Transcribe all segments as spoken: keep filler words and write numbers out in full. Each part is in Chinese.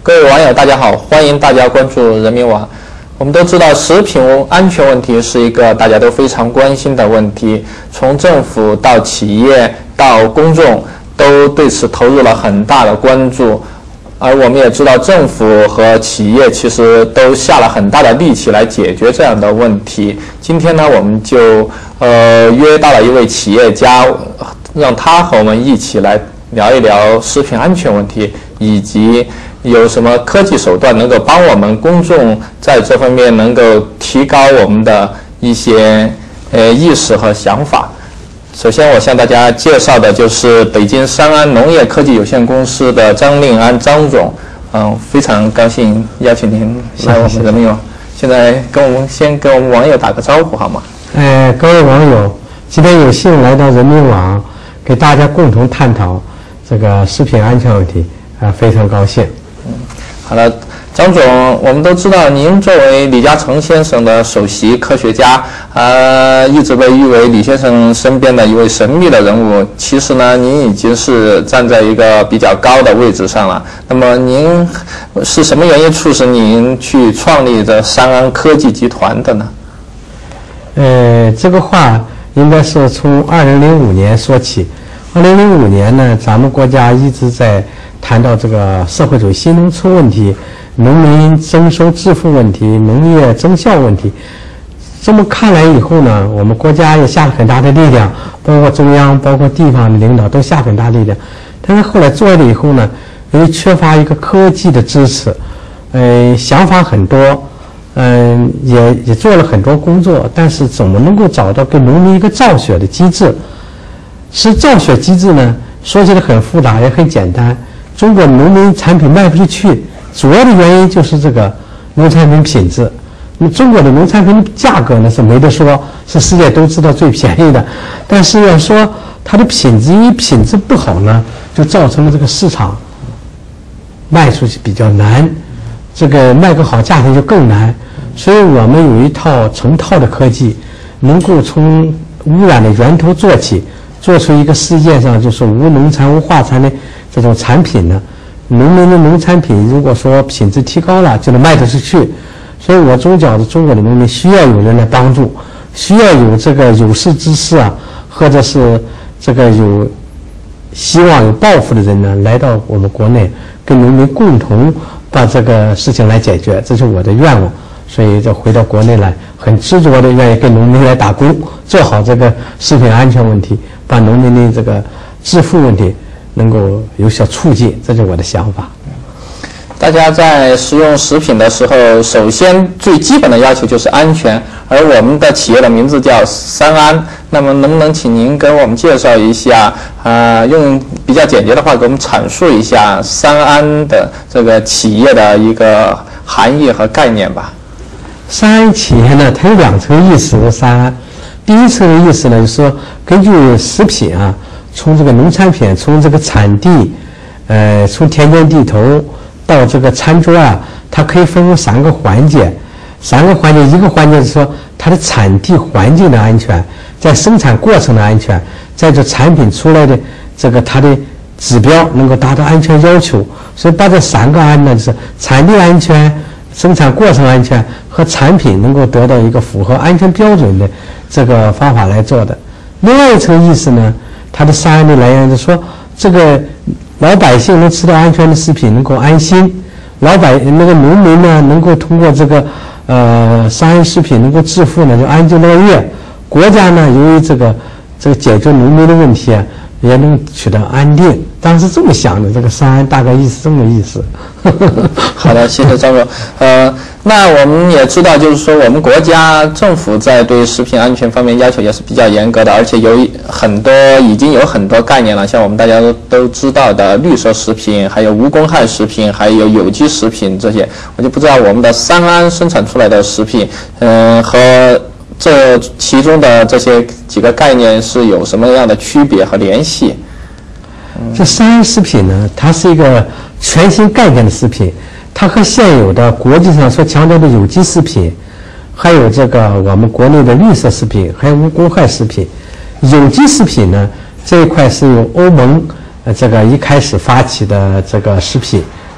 各位网友，大家好，欢迎大家关注人民网。我们都知道，食品安全问题是一个大家都非常关心的问题，从政府到企业到公众都对此投入了很大的关注。而我们也知道，政府和企业其实都下了很大的力气来解决这样的问题。今天呢，我们就呃约到了一位企业家，让他和我们一起来聊一聊食品安全问题，以及有什么科技手段能够帮我们公众在这方面能够提高我们的一些呃意识和想法。首先，我向大家介绍的就是北京三安农业科技有限公司的张令安张总。嗯，非常高兴邀请您来我们人民网。现在跟我们先跟我们网友打个招呼好吗？ 呃，各位网友，今天有幸来到人民网，给大家共同探讨这个食品安全问题，啊、呃，非常高兴。 嗯，好了。张总，我们都知道您作为李嘉诚先生的首席科学家，呃，一直被誉为李先生身边的一位神秘的人物。其实呢，您已经是站在一个比较高的位置上了。那么，您是什么原因促使您去创立这三安科技集团的呢？ 呃，这个话应该是从二零零五年说起。二零零五年呢，咱们国家一直在谈到这个社会主义新农村问题。农民征收致富问题，农业增效问题，这么看来以后呢，我们国家也下了很大的力量，包括中央、包括地方的领导都下很大力量。但是后来做了以后呢，由于缺乏一个科技的支持，呃，想法很多，嗯、呃，也也做了很多工作，但是怎么能够找到给农民一个造血的机制？是造血机制呢，说起来很复杂，也很简单。中国农民产品卖不出去。主要的原因就是这个农产品品质。那么中国的农产品价格呢是没得说，是世界都知道最便宜的。但是要说它的品质，因为品质不好呢，就造成了这个市场卖出去比较难，这个卖个好价钱就更难。所以我们有一套成套的科技，能够从污染的源头做起，做出一个世界上就是无农残无化残的这种产品呢。农民的农产品如果说品质提高了，就能卖得出去。所以我总觉得中国的农民需要有人来帮助，需要有这个有识之士啊，或者是这个有希望有抱负的人呢，来到我们国内，跟农民共同把这个事情来解决，这是我的愿望。所以就回到国内来，很执着的愿意跟农民来打工，做好这个食品安全问题，把农民的这个致富问题能够有所促进，这是我的想法。 大家在食用食品的时候，首先最基本的要求就是安全，而我们的企业的名字叫三安。那么能不能请您给我们介绍一下，呃，用比较简洁的话给我们阐述一下三安的这个企业的一个含义和概念吧？ 三安企业呢，它有两层意思的三安。第一层的意思呢，就是说根据食品啊，从这个农产品，从这个产地，呃，从田间地头到这个餐桌啊，它可以分为三个环节。三个环节，一个环节是说它的产地环境的安全，在生产过程的安全，在这产品出来的这个它的指标能够达到安全要求。所以把这三个安呢，就是产地安全、生产过程安全和产品能够得到一个符合安全标准的这个方法来做的。另外一层意思呢，它的三安的来源就是说，这个老百姓能吃到安全的食品，能够安心；老百那个农民呢，能够通过这个呃三安食品能够致富呢，就安居乐业。国家呢，由于这个这个解决农民的问题啊，也能取得安定。当时这么想的，这个三安大概意思这么意思。 好的，谢谢张总。呃，那我们也知道，就是说我们国家政府在对食品安全方面要求也是比较严格的，而且有很多已经有很多概念了，像我们大家都都知道的绿色食品，还有无公害食品，还有有机食品这些，我就不知道我们的三安生产出来的食品，嗯、呃，和这其中的这些几个概念是有什么样的区别和联系？ 这三安食品呢，它是一个全新概念的食品，它和现有的国际上所强调的有机食品，还有这个我们国内的绿色食品，还有无公害食品。有机食品呢，这一块是由欧盟呃这个一开始发起的这个食品，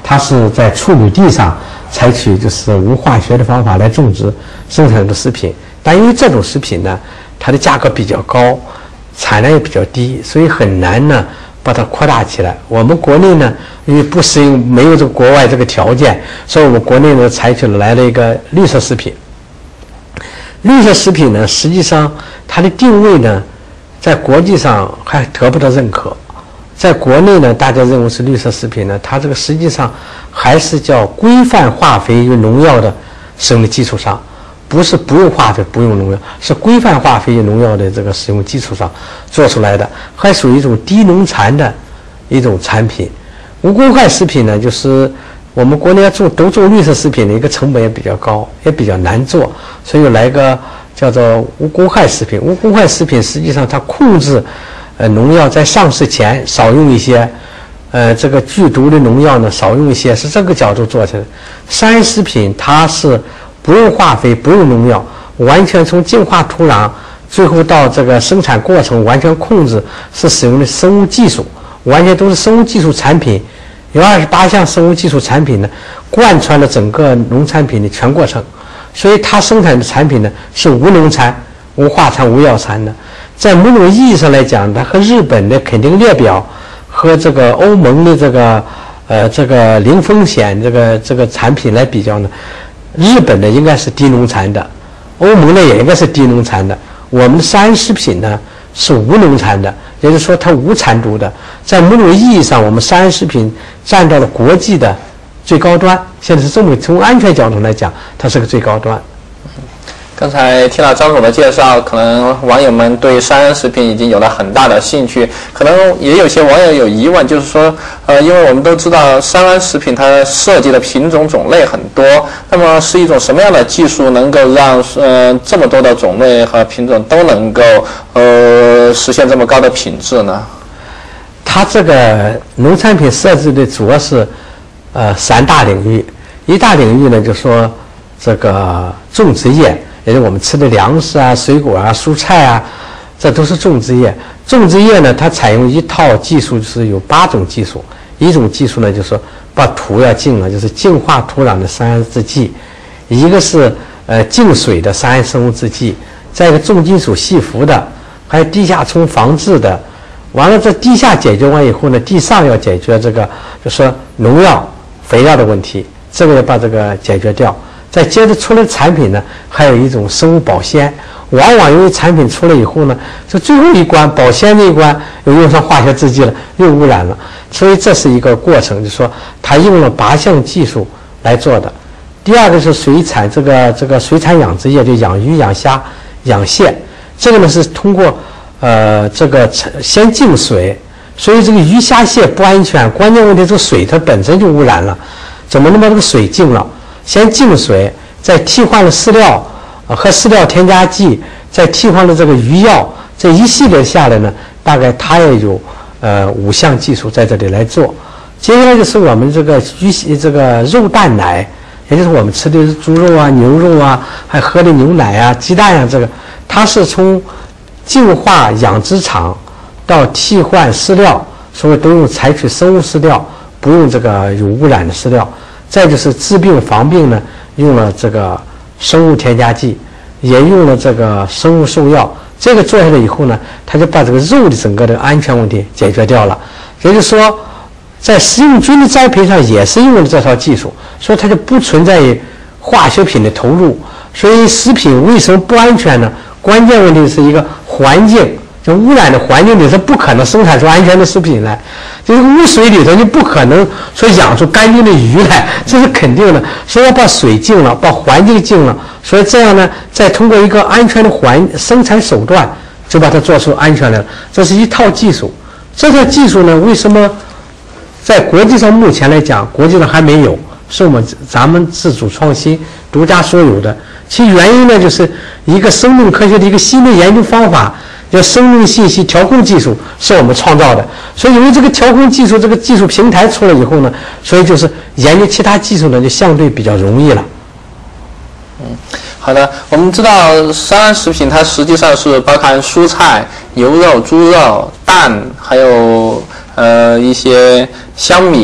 它是在处女地上采取就是无化学的方法来种植生产的食品，但因为这种食品呢，它的价格比较高，产量也比较低，所以很难呢把它扩大起来。我们国内呢，因为不适应没有这个国外这个条件，所以我们国内呢采取了来了一个绿色食品。绿色食品呢，实际上它的定位呢，在国际上还得不到认可。在国内呢，大家认为是绿色食品呢，它这个实际上还是叫规范化肥与农药的使用的基础上，不是不用化肥不用农药，是规范化肥与农药的这个使用基础上做出来的，还属于一种低农残的一种产品。无公害食品呢，就是我们国内要做都做绿色食品的一个成本也比较高，也比较难做，所以来个叫做无公害食品。无公害食品实际上它控制呃农药在上市前少用一些，呃这个剧毒的农药呢少用一些，是这个角度做起来。山食品它是不用化肥不用农药，完全从净化土壤最后到这个生产过程完全控制，是使用的生物技术，完全都是生物技术产品，有二十八项生物技术产品呢贯穿了整个农产品的全过程，所以它生产的产品呢是无农残无化残无药残的。在某种意义上来讲，它和日本的肯定列表和这个欧盟的这个呃这个零风险这个这个产品来比较呢，日本的应该是低农残的，欧盟的也应该是低农残的，我们的山食品呢是无农残的，也就是说它无残毒的。在某种意义上，我们山食品占到了国际的最高端，现在是这么从安全角度来讲，它是个最高端。 刚才听了张总的介绍，可能网友们对山安食品已经有了很大的兴趣，可能也有些网友有疑问，就是说，呃，因为我们都知道山安食品它涉及的品种种类很多，那么是一种什么样的技术能够让呃这么多的种类和品种都能够呃实现这么高的品质呢？ 它这个农产品设置的主要是呃三大领域，一大领域呢就说这个种植业。也就是我们吃的粮食啊、水果啊、蔬菜啊，这都是种植业。种植业呢，它采用一套技术，就是有八种技术。一种技术呢，就是说把土要净了，就是净化土壤的三安制剂；一个是呃净水的三安生物制剂；再一个重金属细氟的，还有地下冲防治的。完了，这地下解决完以后呢，地上要解决这个，就说农药、肥料的问题，这个要把这个解决掉。再接着出来的产品呢，还有一种生物保鲜，往往由于产品出来以后呢，这最后一关保鲜这一关又用上化学制剂了，又污染了，所以这是一个过程，就是说它用了八项技术来做的。第二个是水产这个这个水产养殖业，就养鱼、养虾、养蟹，这个呢是通过呃这个先净水，所以这个鱼虾蟹不安全，关键问题这个水它本身就污染了，怎么能把这个水净了？先净水，再替换了饲料，呃和饲料添加剂，再替换了这个鱼药，这一系列下来呢，大概它也有呃五项技术在这里来做。接下来就是我们这个鱼这个肉蛋奶，也就是我们吃的猪肉啊、牛肉啊，还喝的牛奶啊、鸡蛋啊，这个它是从净化养殖场到替换饲料，所以都用采取生物饲料，不用这个有污染的饲料。再就是治病防病呢，用了这个生物添加剂，也用了这个生物兽药。这个做下来以后呢，它就把这个肉的整个的安全问题解决掉了。也就是说，在食用菌的栽培上也是用了这套技术，所以它就不存在于化学品的投入。所以食品为什么不安全呢？关键问题是一个环境，就污染的环境里是不可能生产出安全的食品来。就是污水里头就不可能说养出干净的鱼来，这是肯定的。所以要把水净了，把环境净了，所以这样呢，再通过一个安全的环生产手段，就把它做出安全来了。这是一套技术。这套技术呢，为什么在国际上目前来讲，国际上还没有，是我们咱们自主创新、独家所有的。其原因呢，就是一个生命科学的一个新的研究方法。叫生命信息调控技术是我们创造的，所以因为这个调控技术这个技术平台出来以后呢，所以就是研究其他技术呢就相对比较容易了。 嗯，好的，我们知道山安食品它实际上是包含蔬菜、牛肉、猪肉、蛋，还有呃一些香米，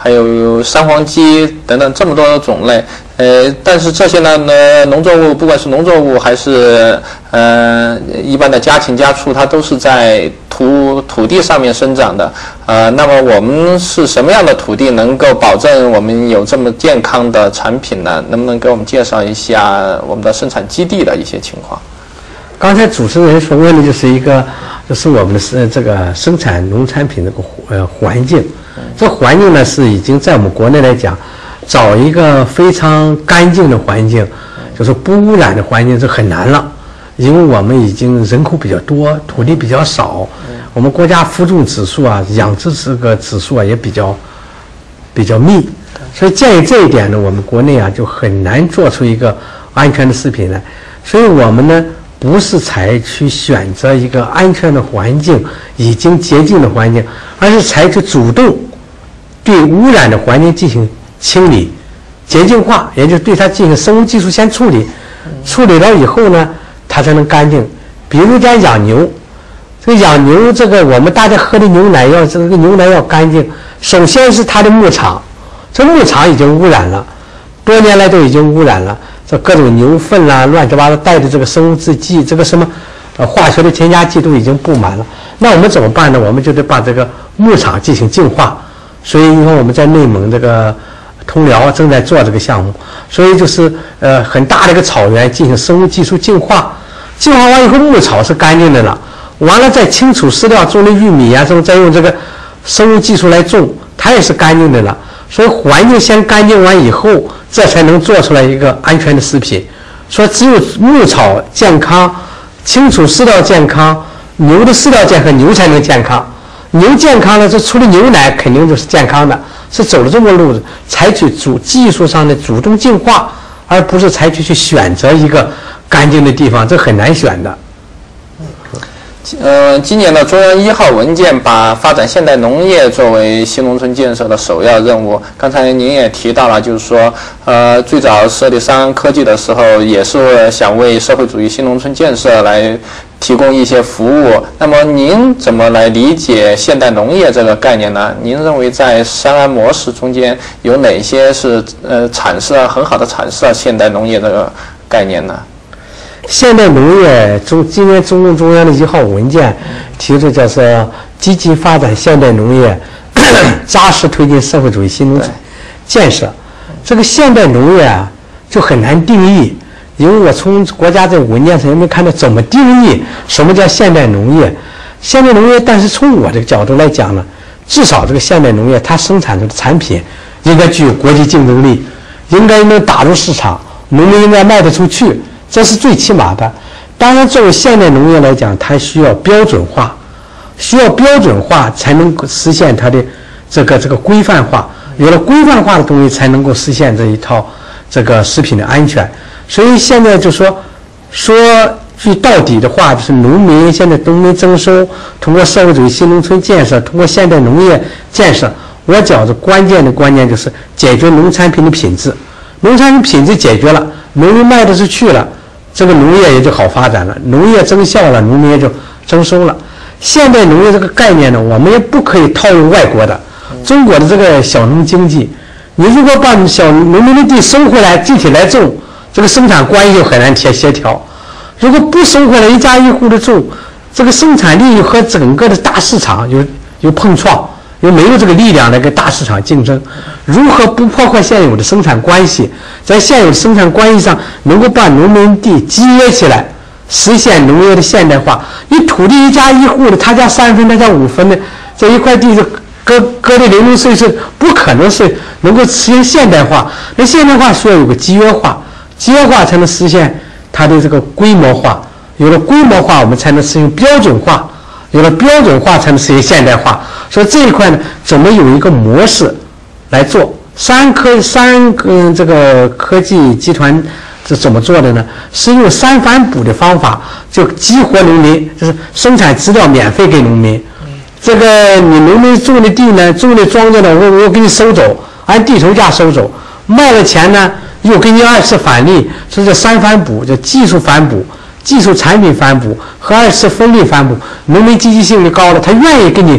还有三黄鸡等等这么多的种类。呃，但是这些呢，呢农作物不管是农作物还是呃一般的家禽家畜，它都是在土土地上面生长的。呃，那么我们是什么样的土地能够保证我们有这么健康的产品呢？能不能给我们介绍一下我们的生产基地的一些情况？ 刚才主持人所问的就是一个，就是我们的是这个生产农产品这个呃环境。这环境呢是已经在我们国内来讲，找一个非常干净的环境，就是不污染的环境是很难了，因为我们已经人口比较多，土地比较少，我们国家负重指数啊、养殖这个指数啊也比较比较密，所以鉴于这一点呢，我们国内啊就很难做出一个安全的食品来，所以我们呢不是采取选择一个安全的环境、已经洁净的环境，而是采取主动对污染的环境进行清理、洁净化，也就是对它进行生物技术先处理，处理了以后呢，它才能干净。比如讲养牛，这个养牛，这个我们大家喝的牛奶要这个牛奶要干净，首先是它的牧场，这牧场已经污染了，多年来都已经污染了。这各种牛粪啦、乱七八糟带的这个生物制剂，这个什么呃化学的添加剂都已经布满了。那我们怎么办呢？我们就得把这个牧场进行净化。所以你看我们在内蒙这个通辽正在做这个项目，所以就是呃很大的一个草原进行生物技术净化，净化完以后牧草是干净的了，完了再清除饲料种的玉米啊，这种再用这个生物技术来种，它也是干净的了。所以环境先干净完以后，这才能做出来一个安全的食品。说只有牧草健康，清除饲料健康，牛的饲料健康，牛才能健康。牛健康了，这除了牛奶肯定就是健康的，是走了这么路子，采取主技术上的主动净化，而不是采取去选择一个干净的地方，这很难选的。 呃，今年的中央一号文件把发展现代农业作为新农村建设的首要任务。刚才您也提到了，就是说，呃，最早设立商鞅科技的时候，也是想为社会主义新农村建设来提供一些服务。那么，您怎么来理解现代农业这个概念呢？您认为在三安模式中间有哪些是呃阐释了很好的阐释了现代农业这个概念呢？ 现代农业中，今年中共中央的一号文件提出叫做积极发展现代农业，扎实推进社会主义新农村建设。这个现代农业啊，就很难定义，因为我从国家这个文件上也没看到怎么定义什么叫现代农业。现代农业，但是从我这个角度来讲呢，至少这个现代农业它生产出的产品应该具有国际竞争力，应该能打入市场，农民应该卖得出去。这是最起码的。当然，作为现代农业来讲，它需要标准化，需要标准化才能够实现它的这个这个规范化。有了规范化的东西，才能够实现这一套这个食品的安全。所以现在就说说句到底的话，就是农民现在农民增收，通过社会主义新农村建设，通过现代农业建设，我觉着关键的关键就是解决农产品的品质。农产品品质解决了，农民卖得出去了，这个农业也就好发展了，农业增效了，农民也就增收了。现代农业这个概念呢，我们也不可以套用外国的，中国的这个小农经济，你如果把小农民的地收回来，集体来种，这个生产关系就很难协协调。如果不收回来，一家一户的种，这个生产力和整个的大市场有有碰撞，又没有这个力量来跟大市场竞争。如何不破坏现有的生产关系，在现有的生产关系上能够把农民地集约起来，实现农业的现代化？你土地一家一户的，他家三分，他家五分的，这一块地就割割的零零碎碎，不可能是能够实现现代化。那现代化需要有个集约化，集约化才能实现它的这个规模化。有了规模化，我们才能实现标准化。有了标准化，才能实现现代化。所以这一块呢，怎么有一个模式来做？三科三嗯这个科技集团是怎么做的呢？是用三反哺的方法，就激活农民，就是生产资料免费给农民。这个你农民种的地呢，种的庄稼呢，我我给你收走，按地头价收走，卖了钱呢，又给你二次返利，所以这三反哺，叫技术反哺。技术产品反哺和二次分利反哺，农民积极性就高了，他愿意给你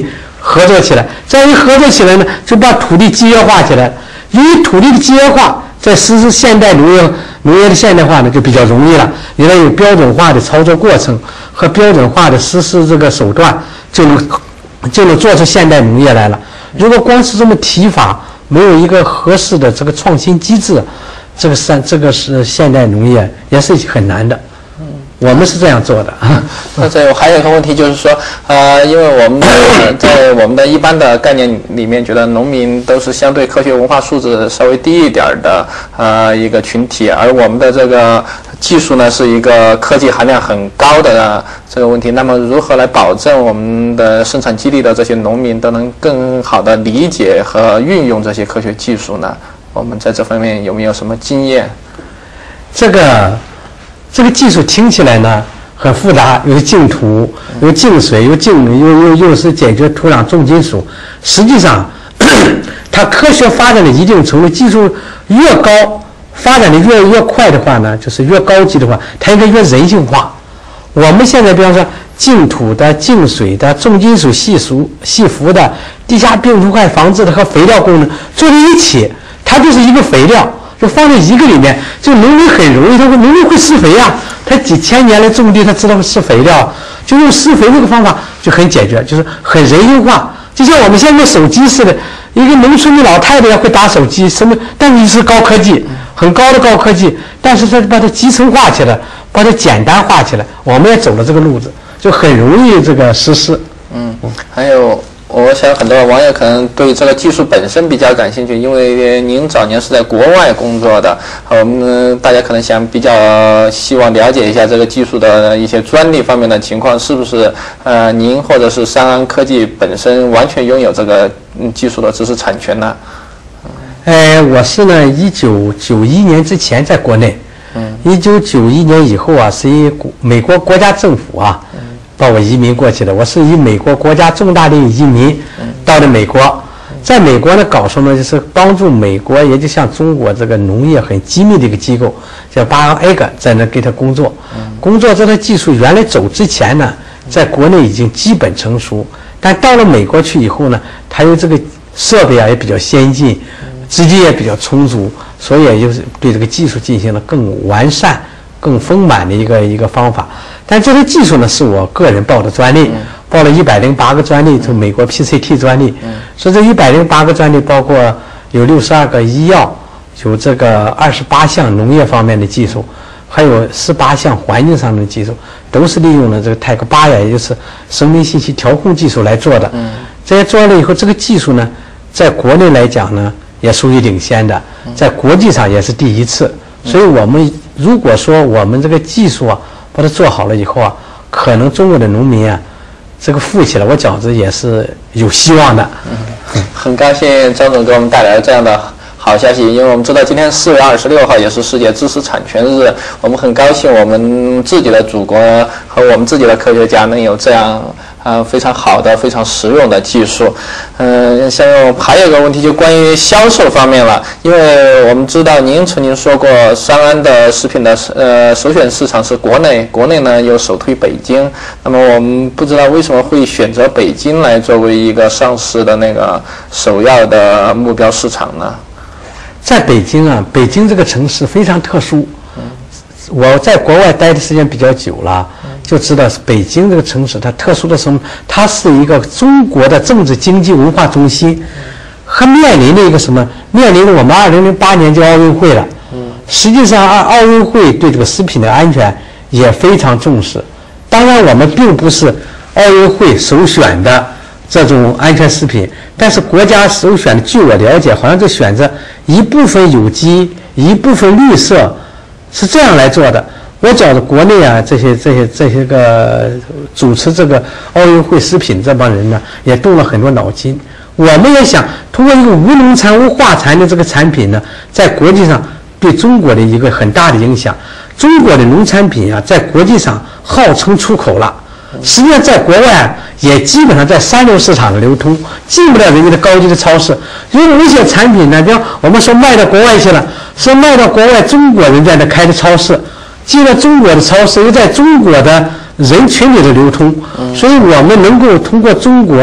合作起来。这样一合作起来呢，就把土地集约化起来。由于土地的集约化，在实施现代农业农业的现代化呢，就比较容易了。因为有标准化的操作过程和标准化的实施这个手段，就能就能做出现代农业来了。如果光是这么提法，没有一个合适的这个创新机制，这个是这个是现代农业也是很难的。我们是这样做的。 那这还有一个问题就是说，呃，因为我们在我们的一般的概念里面，觉得农民都是相对科学文化素质稍微低一点的呃一个群体，而我们的这个技术呢是一个科技含量很高的这个问题。那么如何来保证我们的生产基地的这些农民都能更好的理解和运用这些科学技术呢？我们在这方面有没有什么经验？ 这个。这个技术听起来呢很复杂，有净土，有净水，有净又又又是解决土壤重金属。实际上，它科学发展的一定程度，技术越高，发展的越越快的话呢，就是越高级的话，它应该越人性化。我们现在比方说净土的、净水的、重金属细熟细浮的、地下病虫害防治的和肥料功能做在一起，它就是一个肥料。就放在一个里面，就农民很容易，他会农民会施肥啊，他几千年来种地，他知道会施肥料，就用施肥这个方法就很解决，就是很人性化。就像我们现在手机似的，一个农村的老太太会打手机，什么，但是是高科技，很高的高科技，但是它把它集成化起来，把它简单化起来，我们也走了这个路子，就很容易这个实施。 嗯，还有。我想很多网友可能对这个技术本身比较感兴趣，因为您早年是在国外工作的，我们大家可能想比较希望了解一下这个技术的一些专利方面的情况，是不是呃您或者是三安科技本身完全拥有这个技术的知识产权呢？ 呃，我是呢，一九九一年之前在国内，嗯，一九九一年以后啊，是以美国国家政府啊。嗯把我移民过去的，我是以美国国家重大的移民到了美国，在美国呢搞什么就是帮助美国，也就像中国这个农业很机密的一个机构，叫巴恩艾格，在那给他工作。工作这套技术原来走之前呢，在国内已经基本成熟，但到了美国去以后呢，它有这个设备啊也比较先进，资金也比较充足，所以也就是对这个技术进行了更完善、更丰满的一个一个方法。但这个技术呢，是我个人报的专利，报了一百零八个专利，就美国 P C T 专利。所以这一百零八个专利包括有六十二个医药，有这个二十八项农业方面的技术，还有十八项环境上面的技术，都是利用了这个泰克巴呀，也就是生命信息调控技术来做的。这些做了以后，这个技术呢，在国内来讲呢，也属于领先的，在国际上也是第一次。所以我们如果说我们这个技术啊，把它做好了以后啊，可能中国的农民啊，这个富起来，我觉着也是有希望的。 嗯，很高兴张总给我们带来这样的好消息，因为我们知道今天四月二十六号也是世界知识产权日，我们很高兴我们自己的祖国和我们自己的科学家能有这样呃非常好的、非常实用的技术。嗯、呃，像还有一个问题就关于销售方面了，因为我们知道您曾经说过，三安的食品的呃首选市场是国内，国内呢又首推北京。那么我们不知道为什么会选择北京来作为一个上市的那个首要的目标市场呢？ 在北京啊，北京这个城市非常特殊。我在国外待的时间比较久了，就知道北京这个城市它特殊的什么？它是一个中国的政治、经济、文化中心，还面临的一个什么？面临着我们二零零八年就奥运会了。实际上，奥奥运会对这个食品的安全也非常重视。当然，我们并不是奥运会首选的这种安全食品，但是国家首选的，据我了解，好像就选择一部分有机，一部分绿色。是这样来做的。我觉得国内啊，这些这些这些个主持这个奥运会食品这帮人呢，也动了很多脑筋。我们也想通过一个无农残无化残的这个产品呢，在国际上对中国的一个很大的影响。中国的农产品啊，在国际上号称出口了，实际上在国外也基本上在三流市场流通，进不了人家的高级的超市。因为有一些产品呢，比方我们说卖到国外去了，说卖到国外，中国人在那开的超市，进了中国的超市，又在中国的人群里的流通，所以我们能够通过中国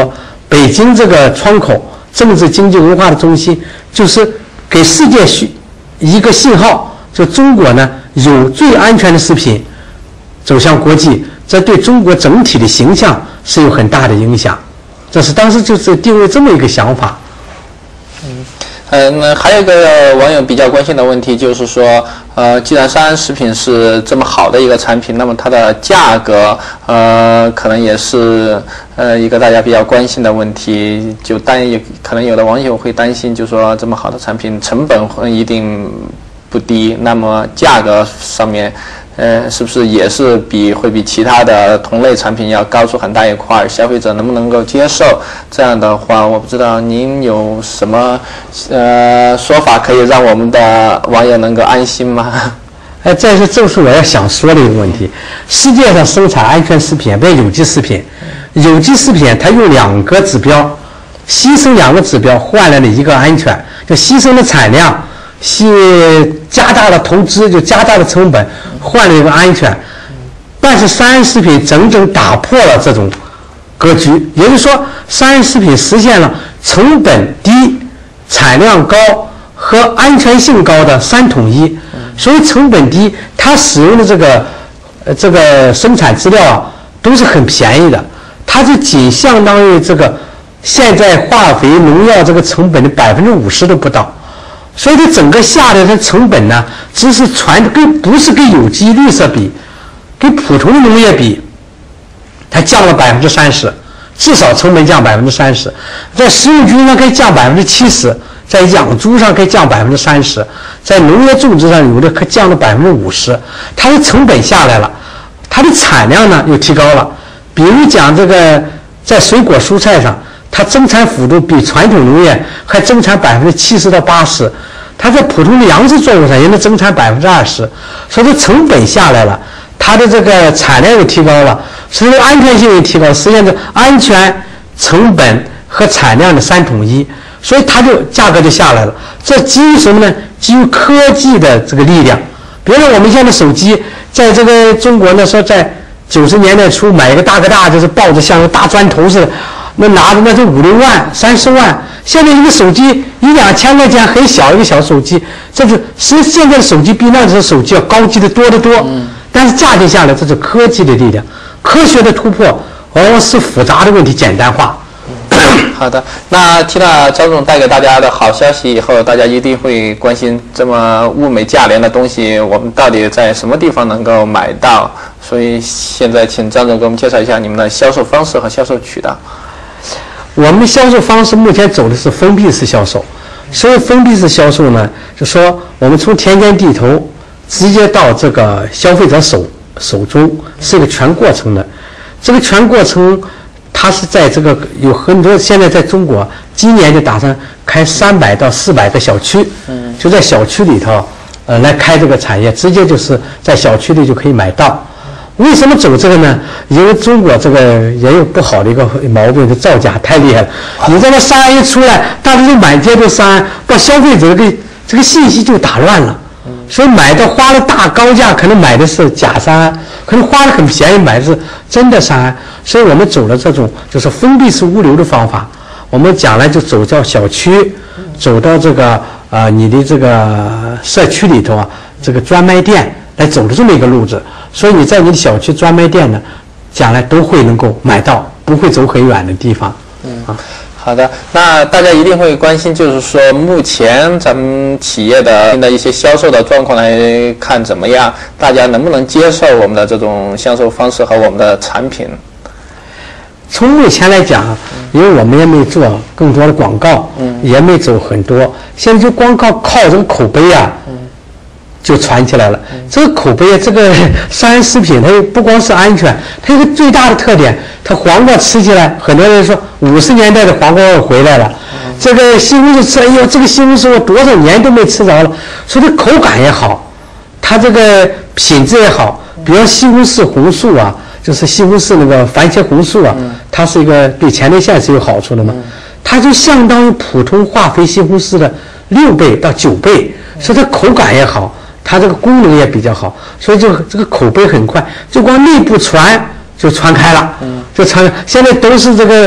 北京这个窗口，政治、经济、文化的中心，就是给世界需一个信号，就中国呢有最安全的食品走向国际，这对中国整体的形象是有很大的影响。这是当时就是定位这么一个想法。 嗯。呃，那还有一个网友比较关心的问题就是说，呃，既然三安食品是这么好的一个产品，那么它的价格，呃，可能也是呃一个大家比较关心的问题。就担也可能有的网友会担心，就说这么好的产品成本一定不低，那么价格上面，呃，是不是也是比会比其他的同类产品要高出很大一块？消费者能不能够接受？这样的话，我不知道您有什么呃说法可以让我们的网友能够安心吗？ 哎，这是正是我要想说的一个问题。世界上生产安全食品，比如有机食品，有机食品它用两个指标，牺牲两个指标换来了一个安全，就牺牲了产量，是加大了投资，就加大了成本，换了一个安全。但是三安食品整整打破了这种格局，也就是说，三安食品实现了成本低、产量高和安全性高的三统一。所以成本低，它使用的这个呃这个生产资料啊都是很便宜的，它就仅相当于这个现在化肥、农药这个成本的百分之五十都不到。所以它整个下来的成本呢，只是传跟不是跟有机绿色比，跟普通的农业比，它降了百分之三十，至少成本降百分之三十，在食用菌上可以降百分之七十，在养猪上可以降百分之三十，在农业种植上有的可降了百分之五十，它的成本下来了，它的产量呢又提高了。比如讲这个在水果蔬菜上，它增产幅度比传统农业还增产百分之七十到八十，它在普通的粮食作物上也能增产百分之二十，所以说成本下来了，它的这个产量又提高了，所以说安全性也提高，实现这安全、成本和产量的三统一，所以它就价格就下来了。这基于什么呢？基于科技的这个力量。比如说我们现在手机，在这个中国呢，说在九十年代初买一个大哥大，就是抱着像个大砖头似的。那拿着那是五六万、三十万，现在一个手机一两千块钱，很小一个小手机，这是实际现在的手机比那时候手机要高级的多得多。嗯。但是价钱下来，这是科技的力量，科学的突破往往使复杂的问题简单化。 嗯、好的，那听了张总带给大家的好消息以后，大家一定会关心这么物美价廉的东西，我们到底在什么地方能够买到？所以现在请张总给我们介绍一下你们的销售方式和销售渠道。 我们销售方式目前走的是封闭式销售。所谓封闭式销售呢，就说我们从田间地头直接到这个消费者手手中，是一个全过程的。这个全过程，它是在这个有很多现在在中国，今年就打算开三百到四百个小区，就在小区里头，呃，来开这个产业，直接就是在小区里就可以买到。为什么走这个呢？因为中国这个也有不好的一个毛病，就造假太厉害了。你这个三安一出来，大家就满街都三安，把消费者这个这个信息就打乱了。所以买的花了大高价，可能买的是假三安，可能花了很便宜买的是真的三安。所以我们走了这种就是封闭式物流的方法。我们将来就走到小区，走到这个呃你的这个社区里头啊，这个专卖店来走的这么一个路子。所以你在你的小区专卖店呢，将来都会能够买到，不会走很远的地方。 嗯啊，好的。那大家一定会关心，就是说目前咱们企业的的一些销售的状况来看怎么样？大家能不能接受我们的这种销售方式和我们的产品？ 从目前来讲，因为我们也没做更多的广告，嗯，也没走很多，现在就光靠靠这个口碑啊。嗯，就传起来了。这个口碑，这个三安食品，它不光是安全，它有个最大的特点，它黄瓜吃起来，很多人说五十年代的黄瓜又回来了。嗯、这个西红柿吃，哎呦，这个西红柿我多少年都没吃着了，所以它口感也好，它这个品质也好。比如西红柿红素啊，就是西红柿那个番茄红素啊，嗯、它是一个对前列腺是有好处的嘛，嗯、它就相当于普通化肥西红柿的六倍到九倍，所以它口感也好。它这个功能也比较好，所以就这个口碑很快，就光内部传就传开了，就传。现在都是这个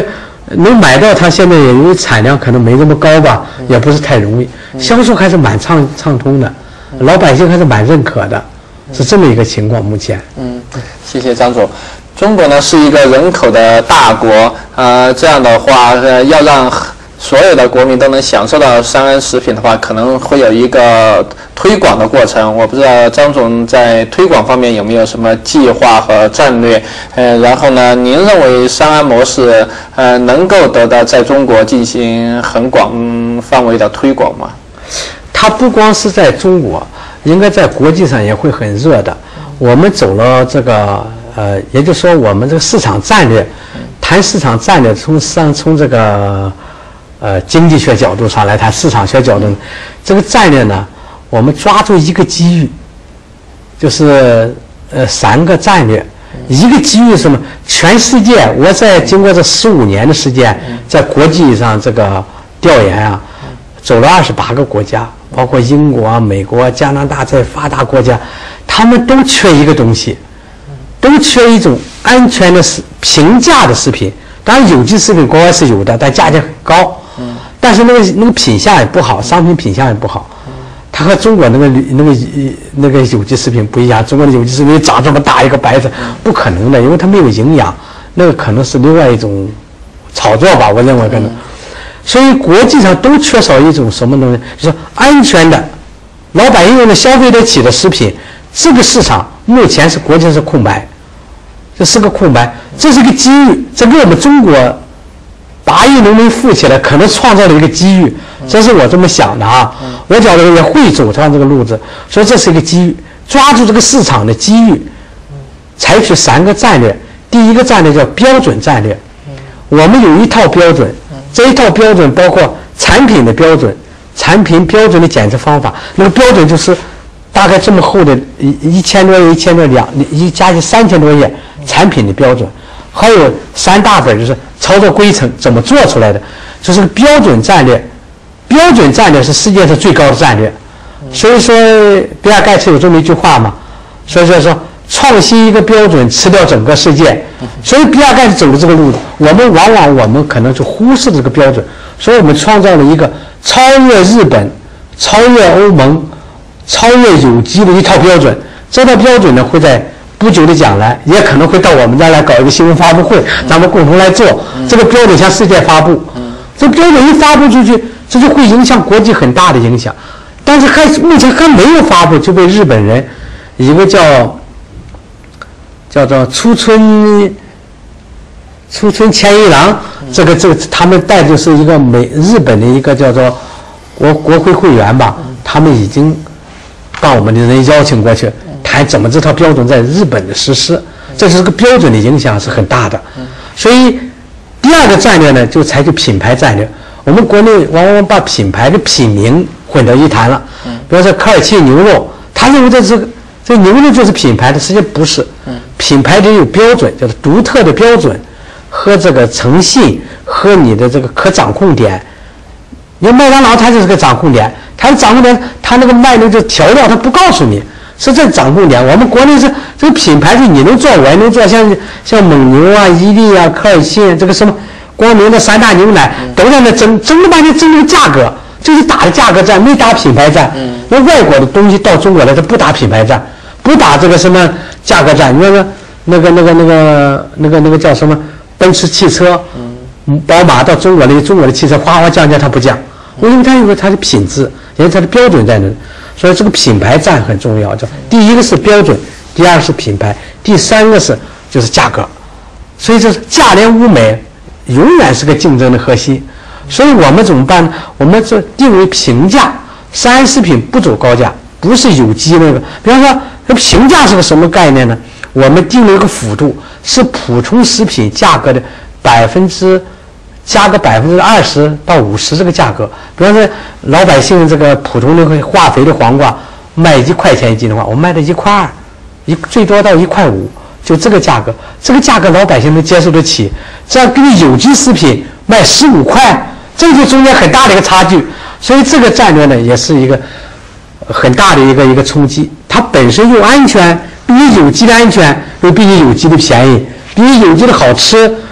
能买到它现在也因为产量可能没这么高吧，也不是太容易，销售还是蛮畅畅通的，老百姓还是蛮认可的，是这么一个情况。目前， 嗯，谢谢张总。中国呢是一个人口的大国，呃，这样的话，呃，要让所有的国民都能享受到三安食品的话，可能会有一个推广的过程。我不知道张总在推广方面有没有什么计划和战略？呃，然后呢，您认为三安模式呃能够得到在中国进行很广范围的推广吗？ 它不光是在中国，应该在国际上也会很热的。我们走了这个呃，也就是说我们这个市场战略，谈市场战略，从上从这个。呃，经济学角度上来谈，市场学角度，这个战略呢，我们抓住一个机遇，就是呃三个战略，一个机遇是什么？全世界，我在经过这十五年的时间，在国际上这个调研啊，走了二十八个国家，包括英国、美国、加拿大这些发达国家，他们都缺一个东西，都缺一种安全的食平价的食品。当然，有机食品国外是有的，但价钱很高。但是那个那个品相也不好，商品品相也不好，它和中国那个那个那个有机食品不一样。中国的有机食品长这么大一个白色，不可能的，因为它没有营养，那个可能是另外一种炒作吧，我认为可能。所以国际上都缺少一种什么东西，就是安全的、老百姓的消费得起的食品。这个市场目前是国际上是空白，这是个空白，这是个机遇，这给我们中国。八亿农民富起来，可能创造了一个机遇，这是我这么想的啊。我觉得也会走上这个路子，所以这是一个机遇，抓住这个市场的机遇，采取三个战略。第一个战略叫标准战略，我们有一套标准，这一套标准包括产品的标准、产品标准的检测方法。那个标准就是大概这么厚的一一千多页、一千多两一加起三千多页产品的标准。还有三大本，就是操作规程怎么做出来的，就是个标准战略。标准战略是世界上最高的战略，所以说比尔盖茨有这么一句话嘛，所以说说创新一个标准吃掉整个世界。所以比尔盖茨走的这个路，我们往往我们可能就忽视这个标准，所以我们创造了一个超越日本、超越欧盟、超越有机的一套标准。这套标准呢会在不久的将来也可能会到我们这儿来搞一个新闻发布会，咱们共同来做这个标准向世界发布。这标准一发布出去，这就会影响国际很大的影响。但是还目前还没有发布，就被日本人一个叫叫做出村出村千一郎，这个这个他们带就是一个美日本的一个叫做国国会会员吧，他们已经把我们的人邀请过去。谈怎么这套标准在日本的实施，这是个标准的影响是很大的。所以第二个战略呢，就采取品牌战略。我们国内往往把品牌的品名混到一谈了，比如说科尔沁牛肉，他认为这是这牛肉就是品牌的，实际上不是。品牌得有标准，叫做独特的标准和这个诚信和你的这个可掌控点。因为麦当劳它就是个掌控点，它的掌控点，它那个卖那个调料它不告诉你。是这掌控点。我们国内是这个品牌是你能做，我也能做，像像蒙牛啊、伊利啊、科尔沁这个什么光明的三大牛奶都在那争，争了半天争这个价格，就是打的价格战，没打品牌战。那外国的东西到中国来，它不打品牌战，不打这个什么价格战。你说那个那个那个那个那个叫什么奔驰汽车、宝马到中国来，中国的汽车哗哗降价，它不降，因为它有个它的品质，因为它的标准在那。所以这个品牌战很重要，就第一个是标准，第二是品牌，第三个是就是价格。所以这价廉物美永远是个竞争的核心。所以我们怎么办呢？我们这定为平价，三安食品不走高价，不是有机那个。比方说，这平价是个什么概念呢？我们定了一个幅度，是普通食品价格的百分之。加个百分之二十到五十这个价格，比方说老百姓这个普通的化肥的黄瓜卖一块钱一斤的话，我卖到一块二，一最多到一块五，就这个价格，这个价格老百姓能接受得起。这样跟有机食品卖十五块，这就中间很大的一个差距。所以这个战略呢，也是一个很大的一个一个冲击。它本身又安全，比你有机的安全，又比你有机的便宜，比你有机的好吃。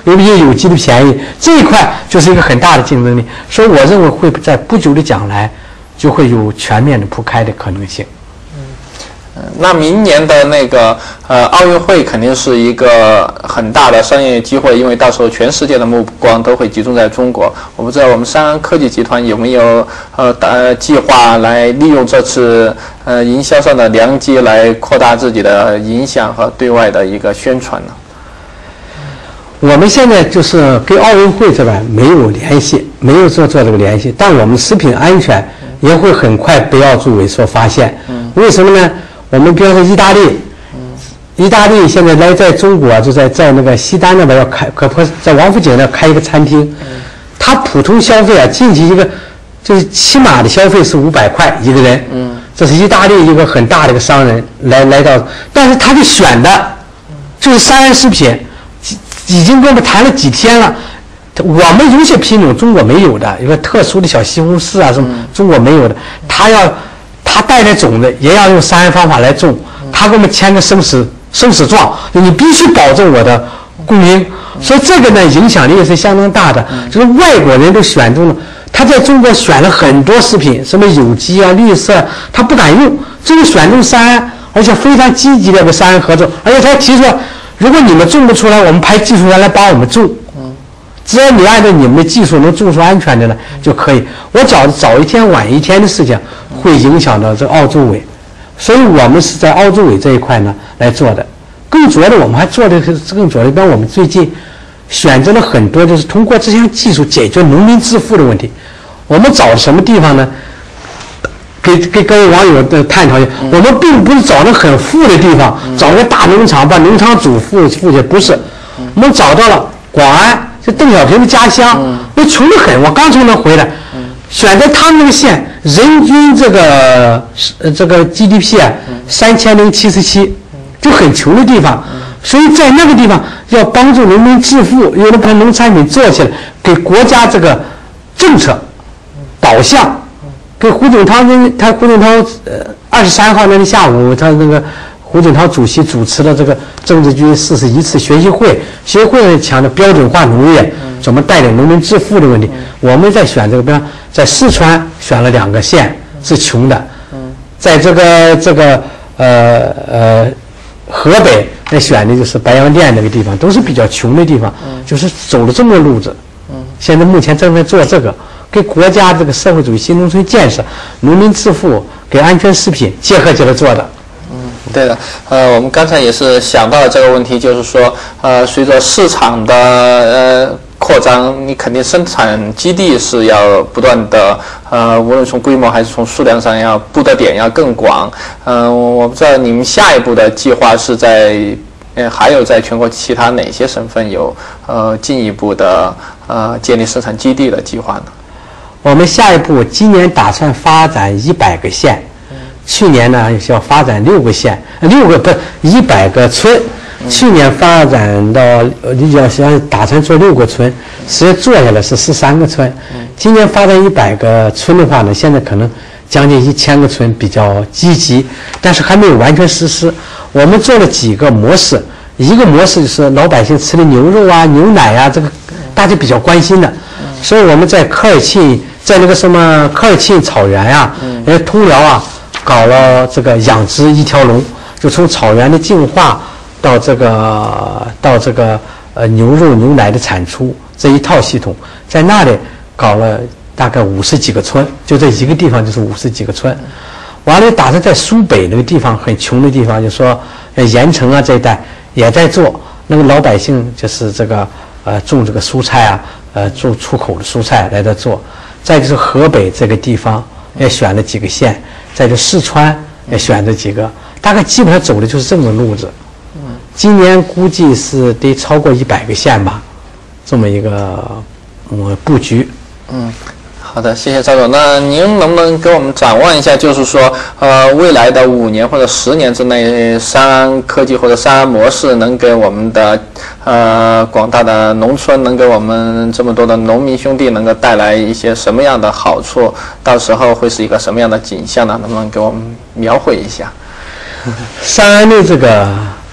又比有机的便宜，这一块就是一个很大的竞争力。所以我认为会在不久的将来就会有全面的铺开的可能性。 那明年的那个呃奥运会肯定是一个很大的商业机会，因为到时候全世界的目光都会集中在中国。我不知道我们三安科技集团有没有呃呃计划来利用这次呃营销上的良机来扩大自己的影响和对外的一个宣传呢？ 我们现在就是跟奥运会这边没有联系，没有做做这个联系，但我们食品安全也会很快被奥组委所发现。为什么呢？我们比方说意大利，意大利现在来在中国就在在那个西单那边要开，可不在王府井那开一个餐厅，他普通消费啊进去一个就是起码的消费是五百块一个人，嗯，这是意大利一个很大的一个商人来来到，但是他就选的就是三安食品，已经跟我们谈了几天了。我们有些品种中国没有的，有个特殊的小西红柿啊什么，中国没有的，他要。他带来种子也要用三安方法来种，他给我们签个生死生死状，你必须保证我的供应。所以这个呢影响力也是相当大的，就是外国人都选中了，他在中国选了很多食品，什么有机啊、绿色，他不敢用，这个选中三安，而且非常积极的跟三安合作，而且他提出，如果你们种不出来，我们派技术员来帮我们种。只要你按照你们的技术能种出安全的呢就可以。我早早一天晚一天的事情会影响到这奥组委，所以我们是在奥组委这一块呢来做的。更主要的，我们还做的是更主要的，比方我们最近选择了很多，就是通过这项技术解决农民致富的问题。我们找什么地方呢？给给各位网友的探讨一下，我们并不是找那很富的地方，找个大农场把农场主富富去，不是，我们找到了广安。就邓小平的家乡，那穷得很。我刚从那回来，选择他们那个县，人均这个呃这个 G D P 啊，三千零七十七，就很穷的地方。所以在那个地方要帮助农民致富，有的把农产品做起来，给国家这个政策导向。给胡锦涛跟他胡锦涛呃二十三号那天下午，他那个。胡锦涛主席主持了这个政治局四十一次学习会，学习会强调标准化农业怎么带领农民致富的问题。我们在选这个，比方在四川选了两个县是穷的，在这个这个呃呃河北那选的就是白洋淀那个地方，都是比较穷的地方，就是走了这么个路子。现在目前正在做这个，跟国家这个社会主义新农村建设、农民致富、给安全食品结合起来做的。 对的，呃，我们刚才也是想到了这个问题，就是说，呃，随着市场的呃扩张，你肯定生产基地是要不断的，呃，无论从规模还是从数量上，要布的点要更广。嗯、呃，我不知道你们下一步的计划是在，呃，还有在全国其他哪些省份有呃进一步的呃建立生产基地的计划呢？ 我们下一步今年打算发展一百个县。去年呢要发展六个县，六个不一百个村。去年发展到要想打算做六个村，实际做下来是十三个村。今年发展一百个村的话呢，现在可能将近一千个村比较积极，但是还没有完全实施。我们做了几个模式，一个模式就是老百姓吃的牛肉啊、牛奶啊，这个大家比较关心的，所以我们在科尔沁，在那个什么科尔沁草原呀、啊，呃通辽啊。搞了这个养殖一条龙，就从草原的净化到这个到这个呃牛肉牛奶的产出这一套系统，在那里搞了大概五十几个村，就这一个地方就是五十几个村。完了，打算在苏北那个地方很穷的地方，就说呃盐城啊这一带也在做，那个老百姓就是这个呃种这个蔬菜啊，呃做出口的蔬菜来这做。再就是河北这个地方也选了几个县。再就四川也选这几个，大概基本上走的就是这么个路子。今年估计是得超过一百个县吧，这么一个嗯布局。 嗯，好的，谢谢赵总。那您能不能给我们展望一下，就是说，呃，未来的五年或者十年之内，三安科技或者三安模式能给我们的呃广大的农村，能给我们这么多的农民兄弟，能够带来一些什么样的好处？到时候会是一个什么样的景象呢？能不能给我们描绘一下？ 三安的这个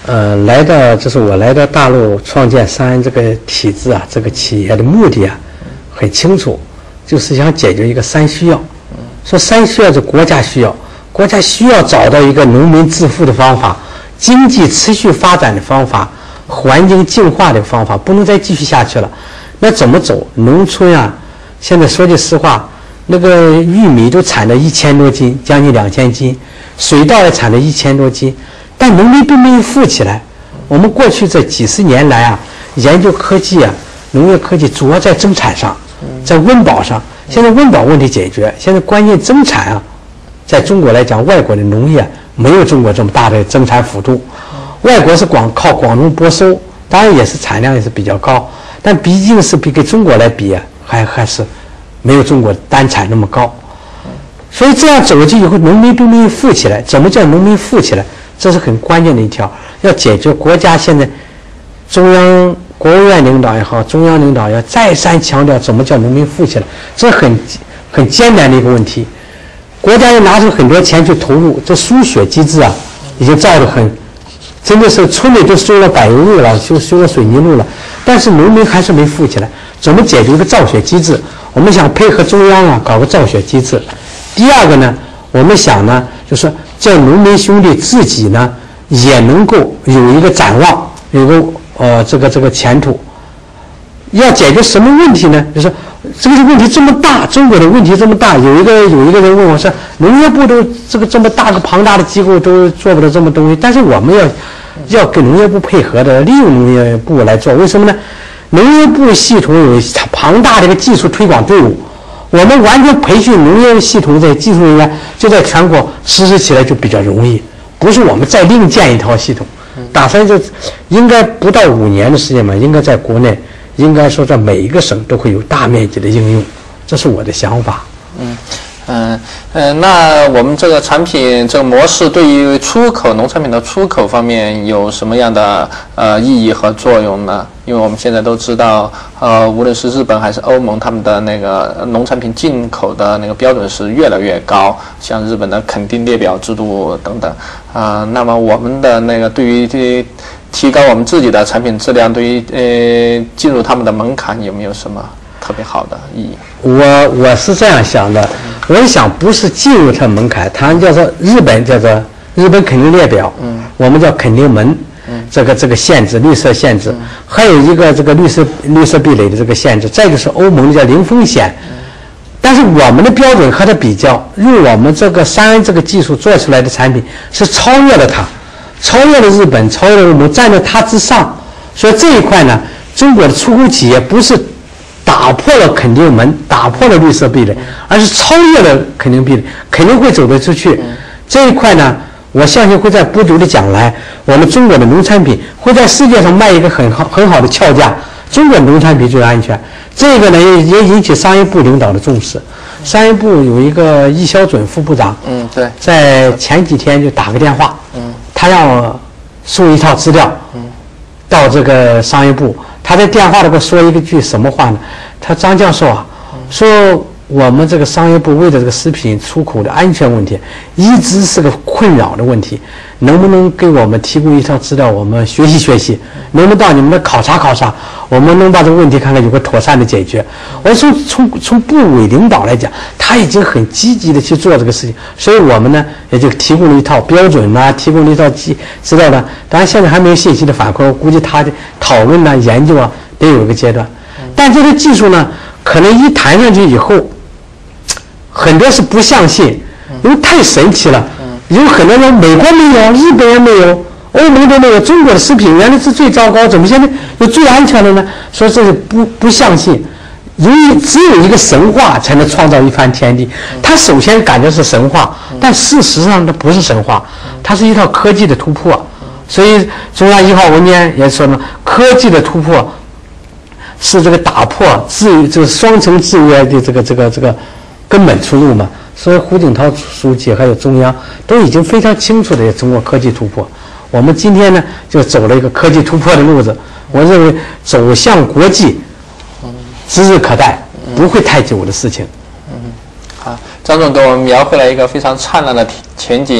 呃，来到就是我来到大陆创建三安这个体制啊，这个企业的目的啊，很清楚，就是想解决一个三需要。说三需要是国家需要，国家需要找到一个农民致富的方法，经济持续发展的方法，环境净化的方法，不能再继续下去了。那怎么走？农村啊，现在说句实话，那个玉米都产了一千多斤，将近两千斤，水稻也产了一千多斤，但农民并没有富起来。我们过去这几十年来啊，研究科技啊，农业科技主要在增产上，在温饱上。现在温饱问题解决，现在关键增产啊，在中国来讲，外国的农业没有中国这么大的增产幅度。外国是广靠广种播收，当然也是产量也是比较高，但毕竟是比跟中国来比啊，还还是没有中国单产那么高。所以这样走进以后，农民并没有富起来。怎么叫农民富起来？这是很关键的一条，要解决国家现在中央。国务院领导也好，中央领导要再三强调怎么叫农民富起来，这很很艰难的一个问题。国家要拿出很多钱去投入，这输血机制啊，已经造得很，真的是村里都修了柏油路了，修修了水泥路了，但是农民还是没富起来。怎么解决一个造血机制？我们想配合中央啊，搞个造血机制。第二个呢，我们想呢，就是叫农民兄弟自己呢也能够有一个展望，有个。呃，这个这个前途要解决什么问题呢？就是这个问题这么大，中国的问题这么大，有一个有一个人问我说，农业部都这个这么大个庞大的机构都做不了这么东西，但是我们要要跟农业部配合的，利用农业部来做，为什么呢？农业部系统有庞大的一个技术推广队伍，我们完全培训农业系统的技术人员，就在全国实施起来就比较容易，不是我们再另建一套系统。打算就应该不到五年的时间嘛，应该在国内，应该说在每一个省都会有大面积的应用，这是我的想法。 嗯嗯呃，那我们这个产品这个模式对于出口农产品的出口方面有什么样的呃意义和作用呢？因为我们现在都知道，呃，无论是日本还是欧盟，他们的那个农产品进口的那个标准是越来越高，像日本的肯定列表制度等等。啊、呃，那么我们的那个对于这提高我们自己的产品质量，对于呃进入他们的门槛有没有什么特别好的意义？ 我我是这样想的，我想不是进入它门槛，它叫做日本叫做日本肯定列表，嗯，我们叫肯定门，嗯，这个这个限制绿色限制，嗯、还有一个这个绿色绿色壁垒的这个限制，再一个是欧盟的叫零风险。嗯，但是我们的标准和它比较，用我们这个三安这个技术做出来的产品是超越了它，超越了日本，超越了欧盟，站在它之上。所以这一块呢，中国的出口企业不是打破了肯定门，打破了绿色壁垒，而是超越了肯定壁垒，肯定会走得出去。这一块呢，我相信会在不久的将来，我们中国的农产品会在世界上卖一个很好很好的俏价。中国农产品最安全，这个呢也也引起商业部领导的重视。商业部有一个易肖准副部长， 嗯，对， 在前几天就打个电话，嗯，他让我送一套资料，嗯，到这个商业部。他在电话里给我说一个句什么话呢？他张教授啊，说我们这个商业部为了这个食品出口的安全问题，一直是个困扰的问题，能不能给我们提供一套资料，我们学习学习，能不能到你们那考察考察，我们能把这个问题看看有个妥善的解决。我从从从部委领导来讲，他已经很积极的去做这个事情，所以我们呢也就提供了一套标准呐、啊，提供了一套资料呢。当然现在还没有信息的反馈，我估计他的讨论呐、研究啊得有一个阶段。但这个技术呢，可能一谈上去以后，很多是不相信，因为太神奇了。有很多人美国没有，日本也没有，欧盟都没有，中国的食品原来是最糟糕，怎么现在有最安全的呢？说这是不不相信，因为只有一个神话才能创造一番天地。他首先感觉是神话，但事实上它不是神话，它是一套科技的突破。所以中央一号文件也说呢，科技的突破是这个打破制这个双层制约的这个这个这个根本出路嘛。所以胡锦涛书记还有中央都已经非常清楚的通过科技突破。我们今天呢就走了一个科技突破的路子，我认为走向国际指日可待，不会太久的事情。 嗯，好，张总给我们描绘了一个非常灿烂的前景。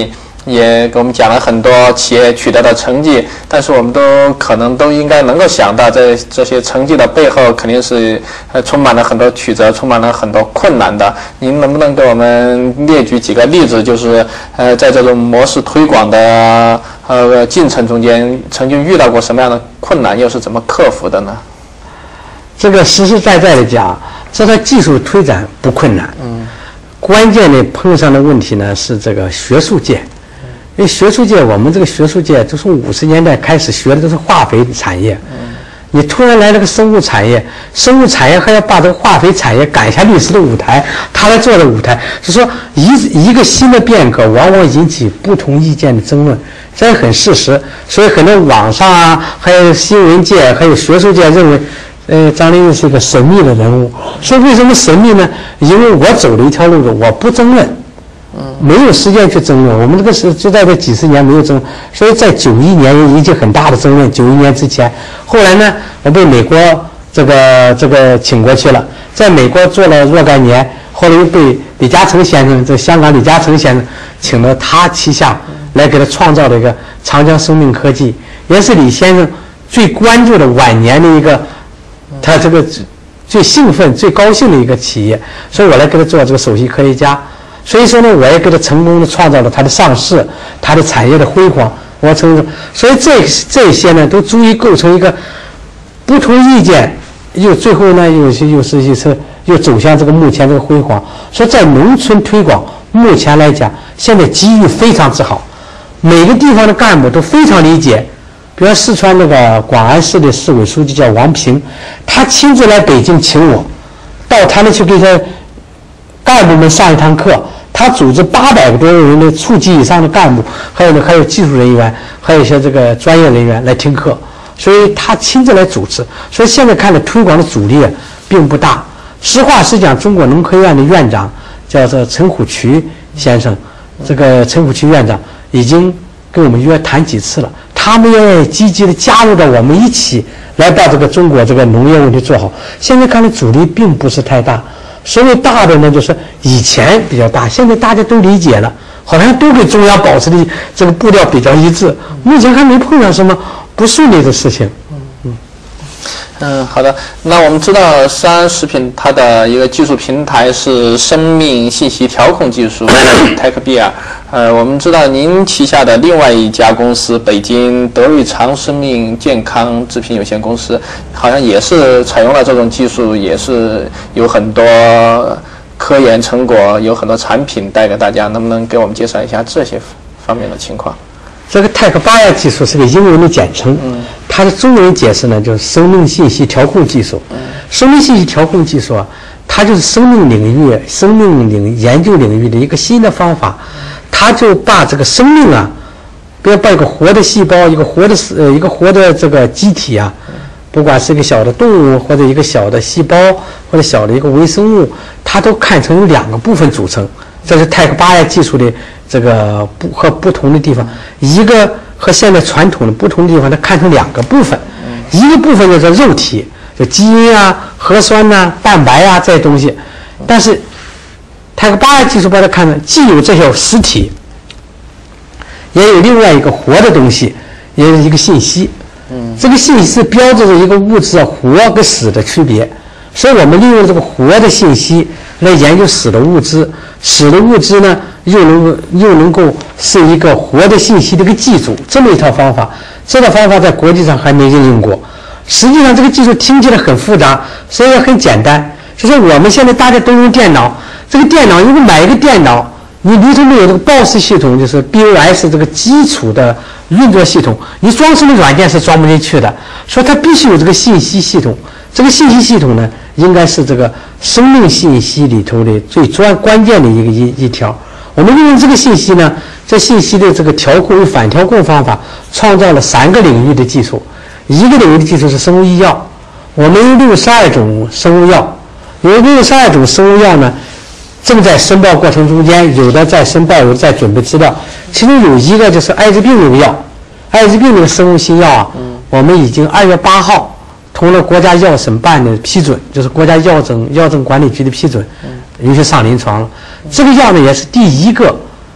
也给我们讲了很多企业取得的成绩，但是我们都可能都应该能够想到，在这些成绩的背后肯定是呃充满了很多曲折，充满了很多困难的。您能不能给我们列举几个例子，就是呃在这种模式推广的呃进程中间，曾经遇到过什么样的困难，又是怎么克服的呢？ 这个实实在在的讲，这个技术推展不困难，嗯，关键的碰上的问题呢是这个学术界，因为学术界我们这个学术界就从五十年代开始学的都是化肥产业，嗯，你突然来了个生物产业，生物产业还要把这个化肥产业赶下历史的舞台，他来做的舞台，就说一一个新的变革往往引起不同意见的争论，这也很事实。所以很多网上啊，还有新闻界，还有学术界认为。呃，张灵运是一个神秘的人物。说为什么神秘呢？因为我走了一条路子，我不争论，没有时间去争论。我们这个是就在这几十年没有争，所以在九一年引起很大的争论。九一年之前，后来呢，我被美国这个这个请过去了，在美国做了若干年，后来又被李嘉诚先生，这香港李嘉诚先生请到他旗下来给他创造了一个长江生命科技，也是李先生最关注的晚年的一个。他这个最兴奋、最高兴的一个企业，所以我来给他做这个首席科学家。所以说呢，我也给他成功的创造了他的上市、他的产业的辉煌。我承认，所以这这些呢，都足以构成一个不同意见，又最后呢，又是又是又是又走向这个目前这个辉煌。所以在农村推广，目前来讲，现在机遇非常之好，每个地方的干部都非常理解。比如四川那个广安市的市委书记叫王平，他亲自来北京请我，到他那去给他干部们上一堂课。他组织八百个多人的处级以上的干部，还有呢还有技术人员，还有一些这个专业人员来听课，所以他亲自来主持。所以现在看的推广的阻力并不大。实话实讲，中国农科院的院长叫做陈虎渠先生，这个陈虎渠院长已经跟我们约谈几次了。他们也积极的加入到我们一起来把这个中国这个农业问题做好。现在看来阻力并不是太大，所谓大的呢，就是以前比较大，现在大家都理解了，好像都跟中央保持的这个步调比较一致。目前还没碰上什么不顺利的事情。 嗯嗯，好的。那我们知道三安食品它的一个技术平台是生命信息调控技术 TechBeer。呃，我们知道您旗下的另外一家公司北京德瑞长生命健康制品有限公司，好像也是采用了这种技术，也是有很多科研成果，有很多产品带给大家。能不能给我们介绍一下这些方面的情况？ 这个 TechBeer 技术是个英文的简称，嗯，它的中文解释呢就是生命信息调控技术。嗯，生命信息调控技术啊，它就是生命领域、生命领研究领域的一个新的方法。他就把这个生命啊，比如把一个活的细胞、一个活的呃一个活的这个机体啊，不管是一个小的动物或者一个小的细胞或者小的一个微生物，它都看成有两个部分组成。这是TechBeer技术的这个不和不同的地方，一个和现在传统的不同的地方，它看成两个部分，一个部分叫做肉体，就基因啊、核酸呐、啊、蛋白啊这些东西，但是TechBeer技术把它看成既有这些实体，也有另外一个活的东西，也有一个信息。嗯，这个信息是标志着一个物质活跟死的区别。所以我们利用这个活的信息来研究死的物质，死的物质呢又能又能够是一个活的信息的一个记住，这么一套方法。这套方法在国际上还没应用过。实际上这个技术听起来很复杂，所以也很简单。就是我们现在大家都用电脑。这个电脑，如果买一个电脑，你里头没有这个 B O S 系统，就是 B O S 这个基础的运作系统，你装什么软件是装不进去的。所以它必须有这个信息系统。这个信息系统呢，应该是这个生命信息里头的最专关键的一个一一条。我们利用这个信息呢，这信息的这个调控与反调控方法，创造了三个领域的技术。一个领域的技术是生物医药，我们有六十二种生物药，有六十二种生物药呢。正在申报过程中间，有的在申报，有的在准备资料。其中有一个就是艾滋病这个药，艾滋病这个生物新药啊，嗯、我们已经二月八号通了国家药审办的批准，就是国家药证药证管理局的批准，允许上临床了。这个药呢也是第一个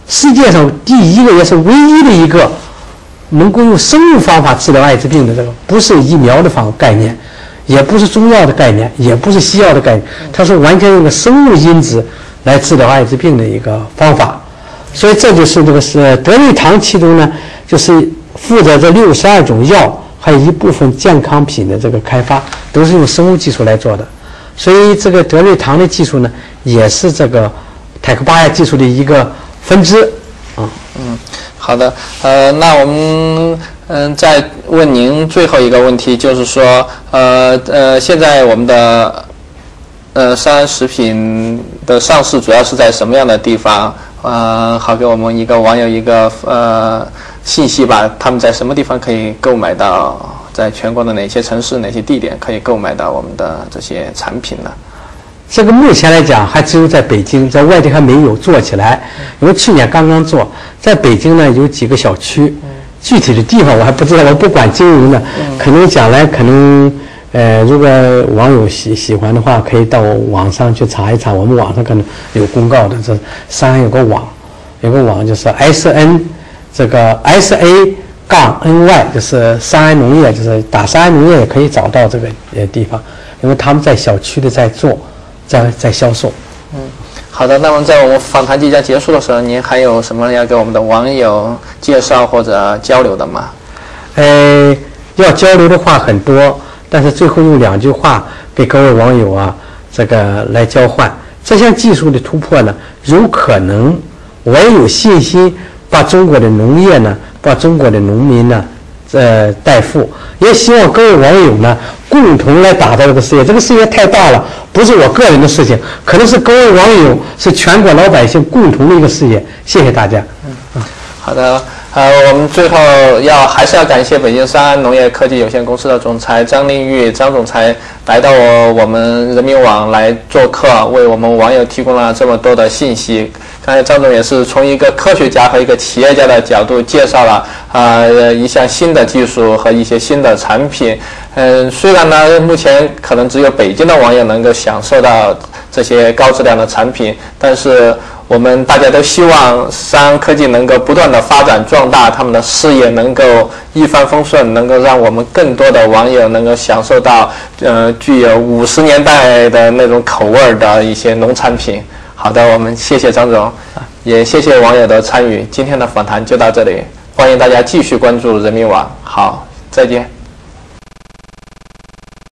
世界上第一个也是唯一的一个能够用生物方法治疗艾滋病的这个，不是疫苗的方概念，也不是中药的概念，也不是西药的概念，它是完全用个生物因子来治疗艾滋病的一个方法。所以这就是这个是德瑞堂其中呢，就是负责这六十二种药，还有一部分健康品的这个开发，都是用生物技术来做的。所以这个德瑞堂的技术呢，也是这个泰克巴亚技术的一个分支啊。 嗯，好的，呃，那我们嗯再问您最后一个问题，就是说，呃呃，现在我们的呃三安食品的上市主要是在什么样的地方？呃，好，给我们一个网友一个呃信息吧，他们在什么地方可以购买到？在全国的哪些城市、哪些地点可以购买到我们的这些产品呢？ 这个目前来讲，还只有在北京，在外地还没有做起来，因为去年刚刚做。在北京呢，有几个小区，具体的地方我还不知道，我不管经营的，可能将来可能，呃，如果网友喜喜欢的话，可以到网上去查一查，我们网上可能有公告的。这上海有个网，有个网就是 S N 这个 S A。杠 N Y 就是三安农业，就是打三安农业也可以找到这个呃地方，因为他们在小区的在做，在在销售。 嗯，好的。那么在我们访谈即将结束的时候，您还有什么要给我们的网友介绍或者交流的吗？ 呃，要交流的话很多，但是最后用两句话给各位网友啊，这个来交换。这项技术的突破呢，有可能，我也有信心把中国的农业呢。把中国的农民呢，呃，带富，也希望各位网友呢共同来打造这个事业。这个事业太大了，不是我个人的事情，可能是各位网友，是全国老百姓共同的一个事业。谢谢大家。 嗯，好的。呃，我们最后要还是要感谢北京三安农业科技有限公司的总裁张令玉张总裁来到我们人民网来做客，为我们网友提供了这么多的信息。刚才张总也是从一个科学家和一个企业家的角度介绍了呃一项新的技术和一些新的产品。嗯，虽然呢目前可能只有北京的网友能够享受到这些高质量的产品，但是我们大家都希望三安科技能够不断的发展壮大，他们的事业能够一帆风顺，能够让我们更多的网友能够享受到呃具有五十年代的那种口味的一些农产品。好的，我们谢谢张总，也谢谢网友的参与。今天的访谈就到这里，欢迎大家继续关注人民网。好，再见。